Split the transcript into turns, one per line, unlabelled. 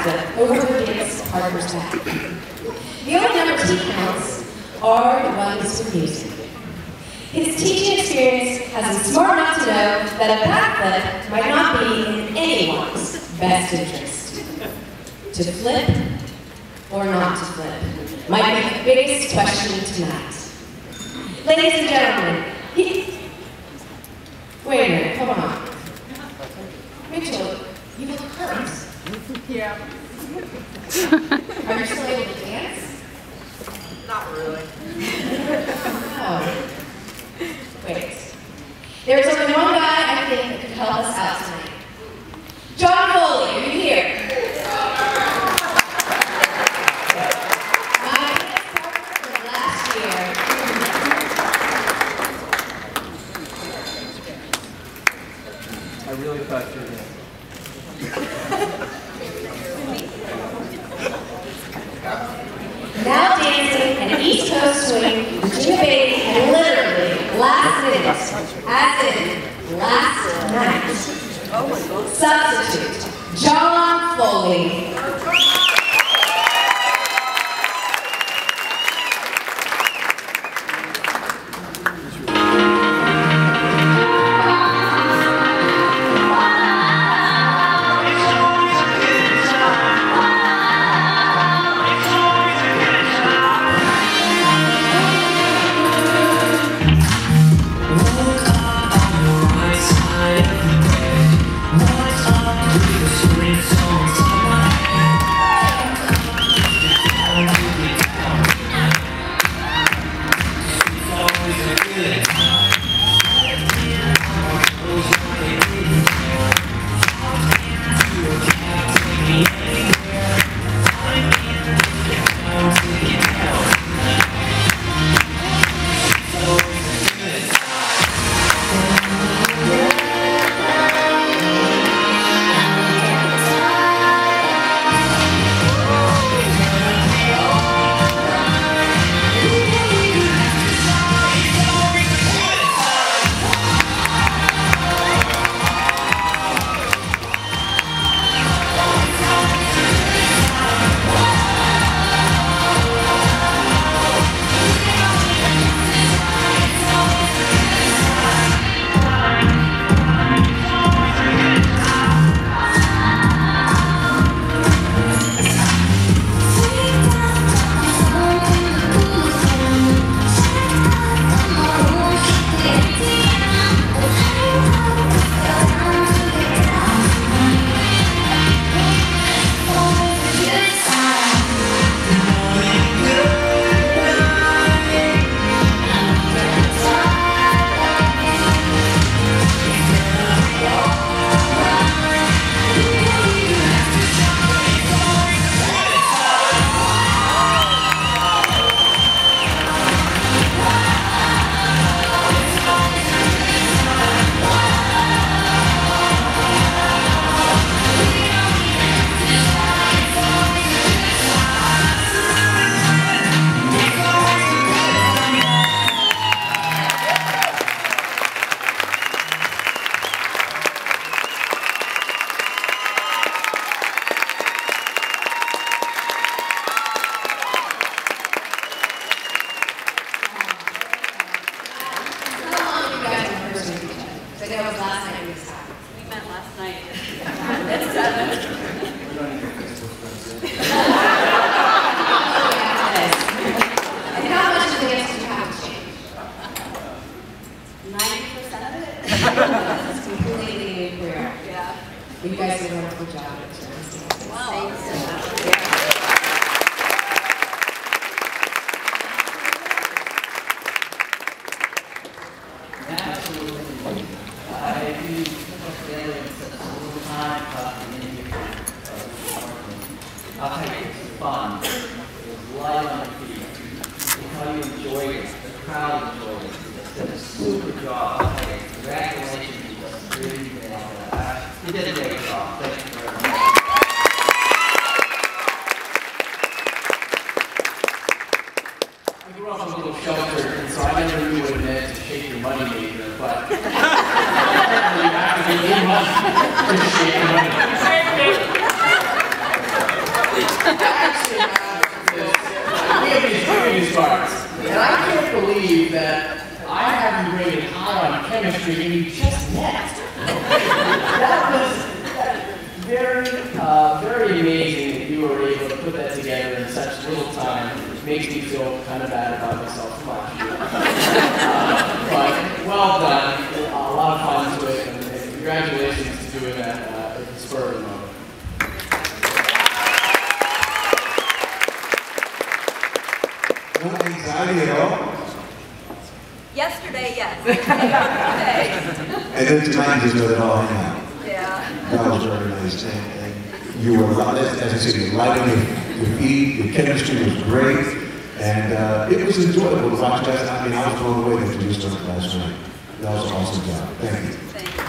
backflip over against Parker's back. The only numbers he counts are the ones for music. His teaching experience has him smart enough to know that a backflip might not be in anyone's best interest. To flip or not to flip might be the biggest question tonight. Ladies and gentlemen, wait a minute, hold on. Mitchell, you look hurt.
Yeah.
Are you still able to dance?
Not really.
Oh. Wait. There's only one guy I think that could help us out tonight. John Foley, are you here? My dance partner from last year.
I really thought you were here.
Now dancing an East Coast swing, Regina Beatty had literally last minute, as in last night.
Oh my God.
Substitute, John Foley. You guys did a wonderful job.
Wow.
Absolutely. I do together and spent a little time talking in here. I'll tell you, it's fun. It was light on the feet. You how you enjoyed it. The crowd enjoyed it. You did a super job. I'll tell you, congratulations. You just really did that. You did a great job. Thank you very much. I grew up in a little shelter, and so I never knew what it meant to shake your money maker, but apparently you have to be in money to shake your money maker.
actually we have these previous cards, and I can't believe that I have you rated high on chemistry and you just met. That was very amazing that you were able to put that together in such little time. It makes me feel kind of bad about myself so much. But well done. A lot of fun to it, and congratulations to doing that at the spur of the moment.
No anxiety at all?
Yesterday, yes. Today.
And then tonight you just let it all hang out.
Yeah.
That was very nice. And you were, as I said, you were light on your feet, your chemistry was great, and it was enjoyable to watch that. I mean, I was blown away that you just done it last night. That was an awesome job. Thank you.
Thank you.